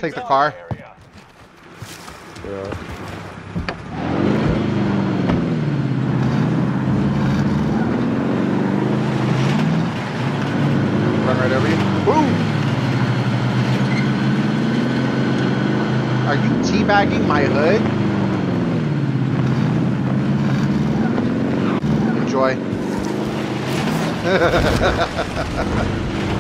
Take the car. Yeah. Run right over you. Boom! Are you teabagging my hood? Enjoy.